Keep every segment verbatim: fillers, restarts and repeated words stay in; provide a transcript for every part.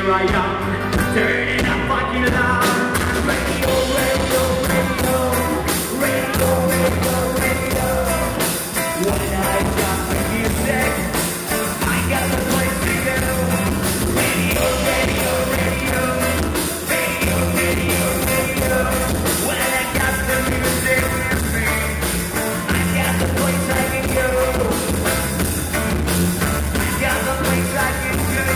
here I am, turning up fucking loud. Radio, radio, radio, radio, radio, radio. When I got my music, I got the place to go. Radio, radio, radio, radio, radio, radio. When I got the music with me, I got the place I can go. I got the place I can go.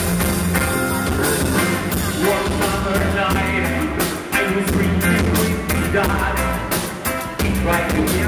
One summer night, I was dreaming with God. He tried to